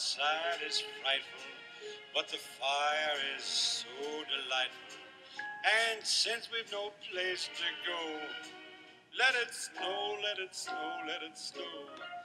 outside is frightful, but the fire is so delightful. And since we've no place to go, let it snow, let it snow, let it snow.